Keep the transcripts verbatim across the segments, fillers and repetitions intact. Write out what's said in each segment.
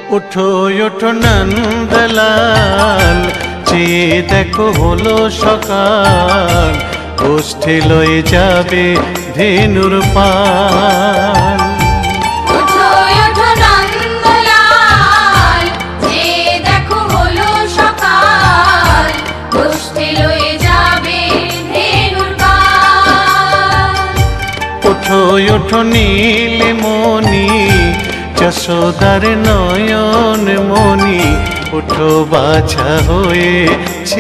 उठो उठो नंदलाल চেয়ে দেখো হলো সকাল গোষ্ঠী লয়ে যাবে ধেনুর পাল উঠো উঠো নন্দলাল চেয়ে দেখো হলো সকাল গোষ্ঠী লয়ে যাবে ধেনুর পাল উঠো উঠো নীলমণি যশোদার নয়ন মণি উঠো বাছা হয়েছে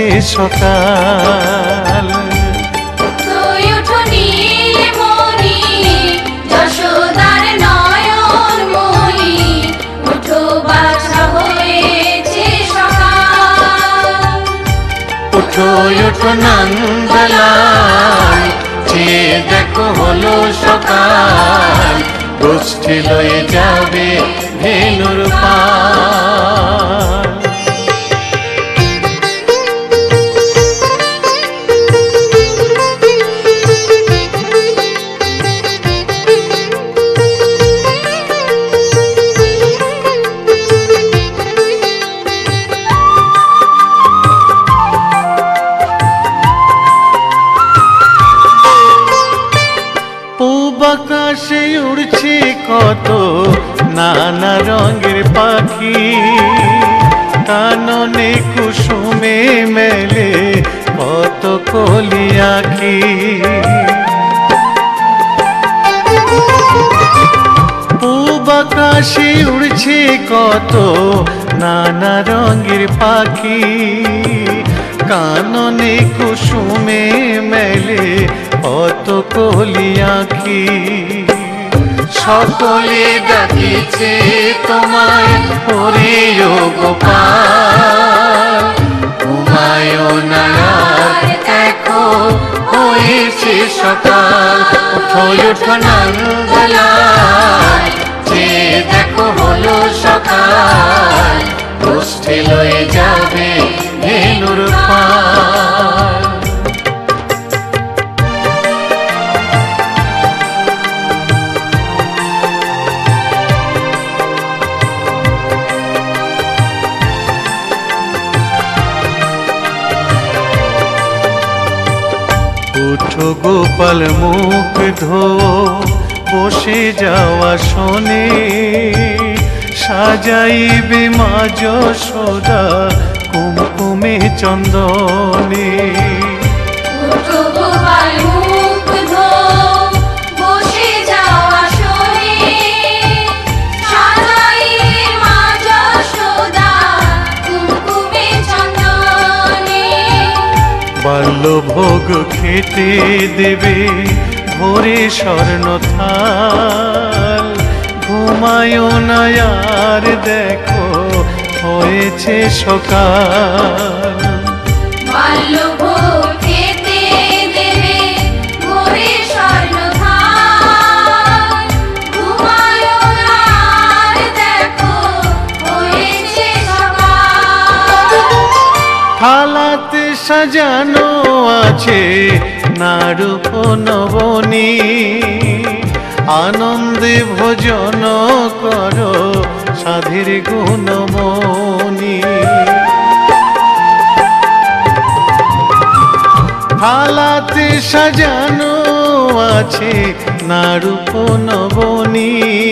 সকাল উঠো উঠো নীলমণি যশোদার নয়ন মণি উঠো বাছা হয়েছে সকাল উঠো উঠো নন্দলাল চেয়ে দেখো হলো সকাল গোষ্ঠী লয়ে যাবে ধেনুর পাল আকাশে উড়ছে কত নানা রঙের পাখি কাননে কুসুমে মেলে কত কলি আঁখি পূব আকাশে উড়ছে কত নানা রঙের পাখি কাননে কুসুমে মেলে কত কলি আঁখি সকলে ডাকিছে তোমায় ওরে ও গোপাল ঘুমায়ো না আর দেখো হয়েছে সকাল উঠো উঠো নন্দলাল চেয়ে দেখো হলো সকাল গোষ্ঠী লয়ে যাবে ধেনুর পাল উঠো গোপাল মুখ ধো বসে যাওয়া শোনে সাজাইবে মা যশোদা কুমকুমে চন্দনে উঠো গোপাল মুখ ধো বসে যাওয়া শোনে সাজাইবে মা যশোদা কুমকুমে চন্দনে বাল্যভোগ খেতে দেবে ভোরে স্বর্ণ থাল ঘুমায়ো না আর দেখো হয়েছে সকাল বাল্যভোগ খেতে দেবে ভোরে স্বর্ণ থাল ঘুমায়ো না আর দেখো হয়েছে সকাল থালাতে সাজানো আছে নারূপ নবনী আনন্দে ভোজন করো সাধীর গুণমণি থালাতে সাজানো আছে নারূপ নবনী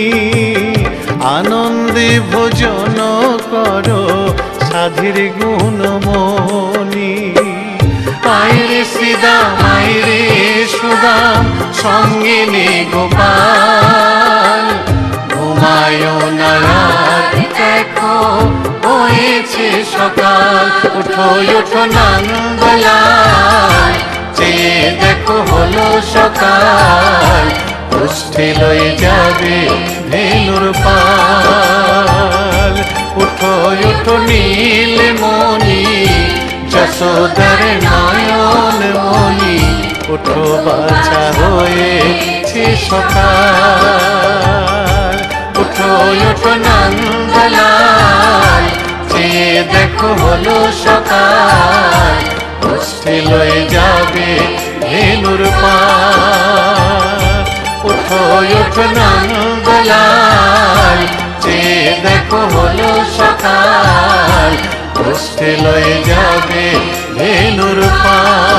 আনন্দে ভোজন করো সাধীর গুণমণি আইরে শ্রীদাম আইরে সুদাম সঙ্গে নে গোপাল ঘুমায়ো না আর দেখো হয়েছে সকাল উঠো উঠো নন্দলাল চেয়ে দেখো হলো সকাল গোষ্ঠী লয়ে যাবে ধেনুর পাল উঠো উঠো নীলমণি যশোদার নয়ন মণি উঠো বাছা হয়েছে সকাল উঠো উঠো নন্দলাল চেয়ে দেখো হলো সকাল গোষ্ঠী লয়ে যাবে ধেনুর পাল উঠো উঠো নন্দলাল চেয়ে দেখো হলো সকাল, উঠতে লয়ে যাবে ধেনুর পাল।